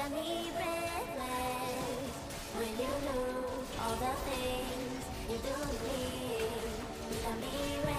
got me breathless. When you do all the things you do to me, you got me restless.